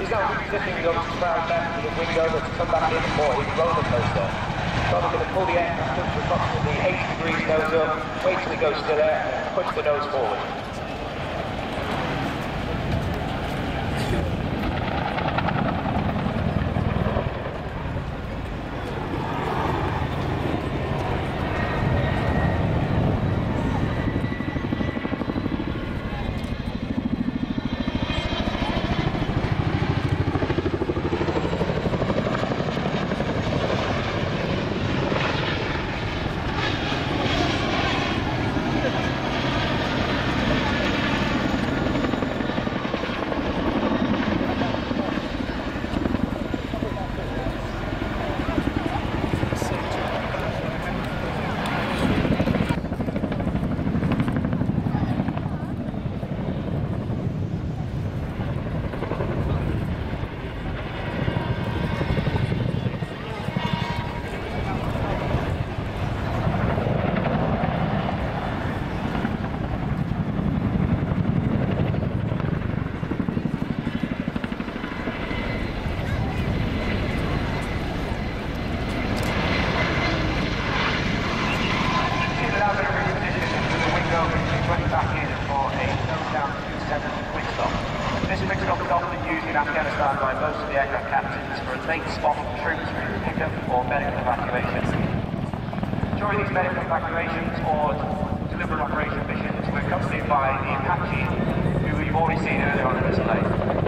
He's now repositioning the ground back to the window that's come back in for his roller coaster. So we're going to pull the aircraft up to approximately 80 degrees nose up, wait till it goes still air, and push the nose forward. Afghanistan by most of the aircraft captains for a late spot of troops for pickup or medical evacuation. During these medical evacuations or deliberate operation missions, we're accompanied by the Apache, who you've already seen earlier on in the display.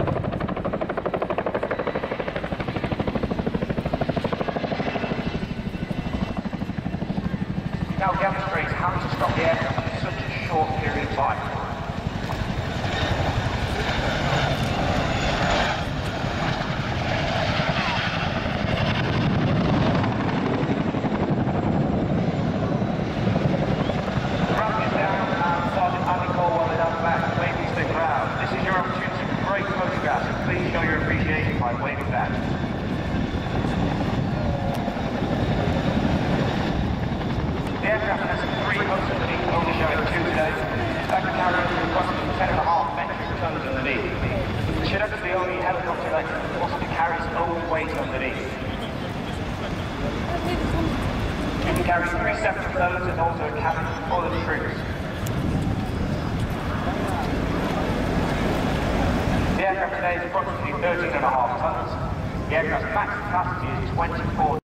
It now demonstrates how to stop the aircraft in such a short period of time. Please show your appreciation by waving back. The aircraft has 3 motor underneath, only showing 2 today. That can carry approximately 10.5 metric tons underneath. The Chinook is the only helicopter that possibly carries its own weight underneath. It can carry 3 separate loads and also a cabin full of troops. The aircraft today is approximately 13.5 tons. The aircraft's max capacity is 24